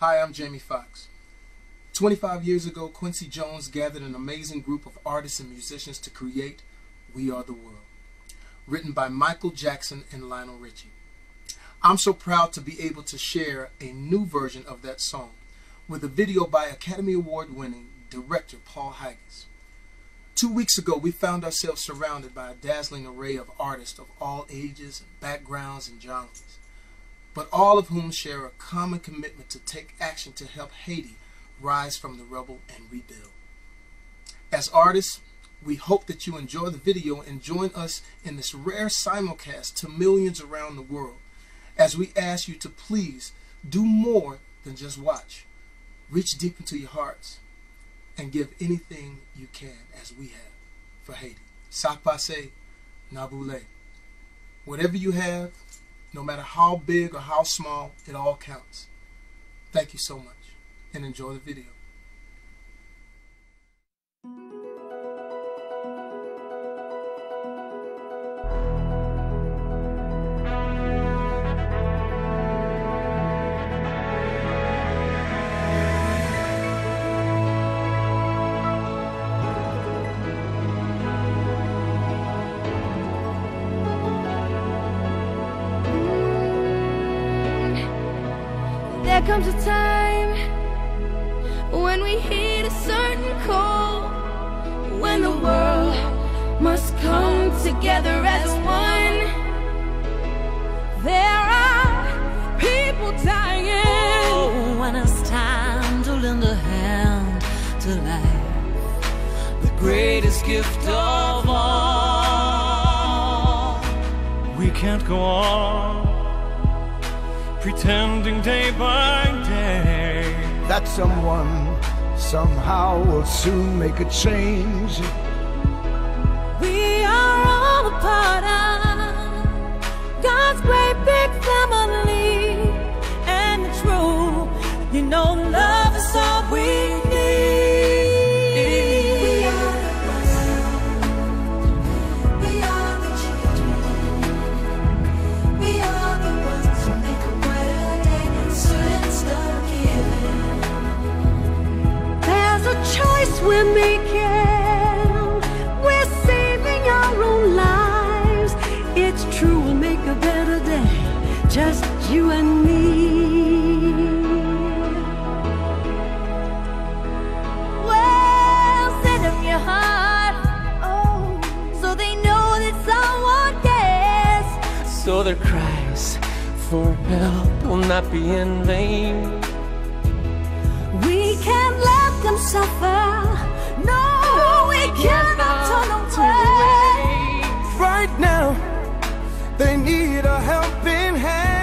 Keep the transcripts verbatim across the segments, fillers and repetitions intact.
Hi, I'm Jamie Foxx. twenty-five years ago, Quincy Jones gathered an amazing group of artists and musicians to create We Are the World, written by Michael Jackson and Lionel Richie. I'm so proud to be able to share a new version of that song with a video by Academy Award-winning director Paul Higgins. Two weeks ago, we found ourselves surrounded by a dazzling array of artists of all ages, backgrounds, and genres, but all of whom share a common commitment to take action to help Haiti rise from the rubble and rebuild. As artists, we hope that you enjoy the video and join us in this rare simulcast to millions around the world, as we ask you to please do more than just watch. Reach deep into your hearts and give anything you can, as we have, for Haiti. Ça passe, naboule. Whatever you have, no matter how big or how small, it all counts. Thank you so much, and enjoy the video. There comes a time when we hit a certain call, when the world must come together as one. There are people dying. Oh, when it's time to lend a hand to life, the greatest gift of all. We can't go on pretending day by day that someone somehow will soon make a change. We are all a part of God's great big family, and it's true, you know, love is all we need. We are the ones, we are the children, we are the ones who make a brighter day, so let's start giving. There's a choice we're making, we're saving our own lives. It's true, we'll make a better day, just you and me. Well, send them your heart, oh, so they know that someone cares, so their cries for help will not be in vain. we can't let them suffer. No, we cannot turn away. Right now, they need a helping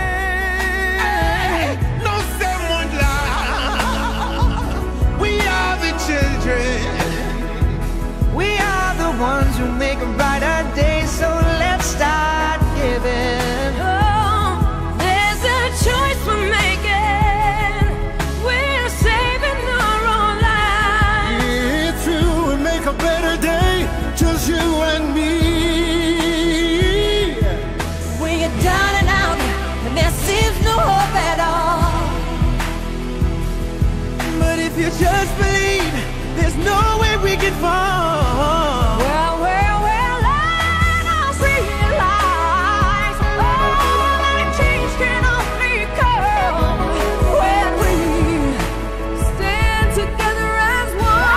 hand. No someone lie. We are the children. We are the ones who make a brighter day, so let's start giving. Oh, there's a choice we're making. We're saving our own lives. It's true, we make a better day, just you and me. When you're down and out and there seems no hope at all, But if you just believe, there's no way we can fall. Well, well, well, let us realize, oh, that change can only come when we stand together as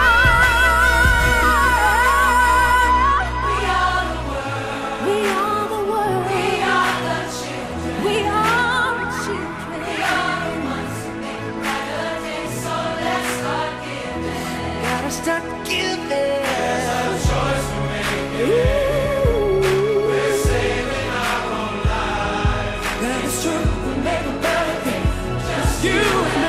one. We are the world. we are the world. We are the children. We are the children. We are the ones who make a brighter day, so let's start giving. Gotta start giving. That is true, we make a better day, just you and me.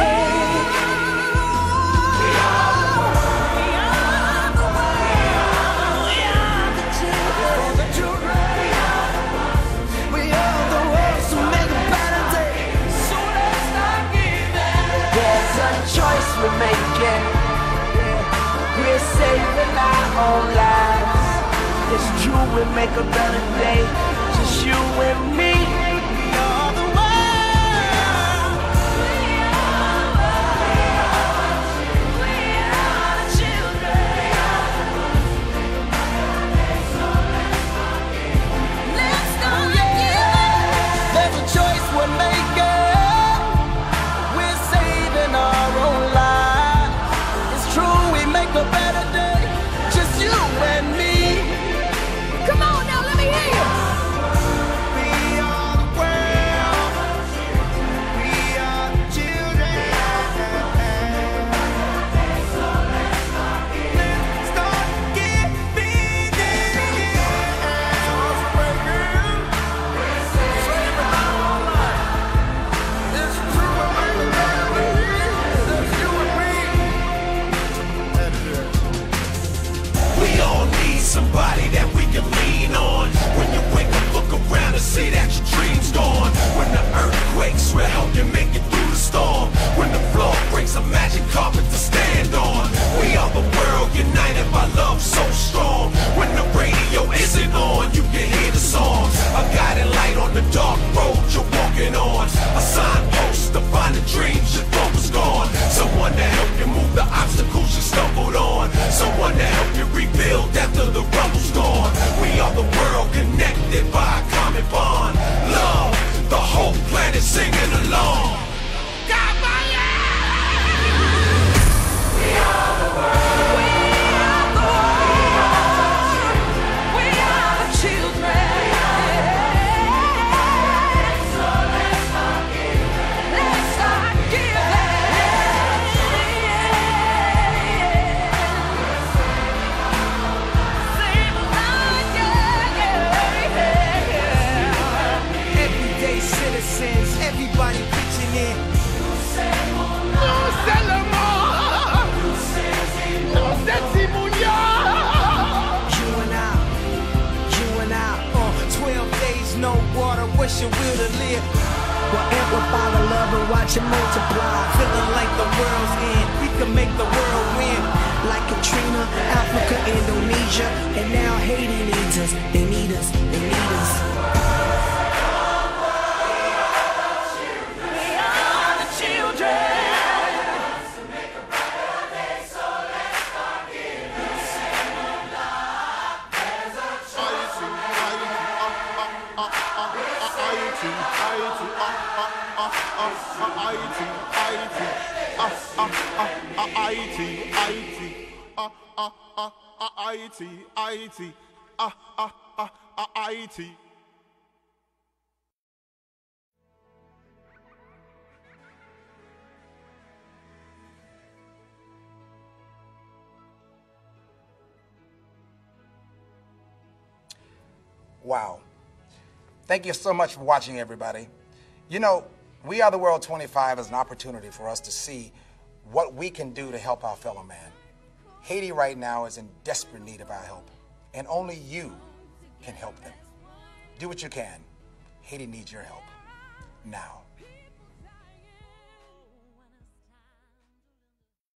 We are the world. We are the world. We are the children. For the children. We are the ones. We are the ones who make a better day, so let's start giving. There's a choice we're making. We're saving our own lives. It's true, we make a better day, just you and me. We are the world. We are your will to live. We'll amplify the love and watch it multiply. Feeling like the world's end, we can make the world win. Like Katrina, Africa, Indonesia, and now Haiti needs us. They need us, they need us. We are the children. Wow. Thank you so much for watching, everybody. You know, We Are the World twenty-five is an opportunity for us to see what we can do to help our fellow man. Haiti right now is in desperate need of our help, and only you can help them. Do what you can. Haiti needs your help now.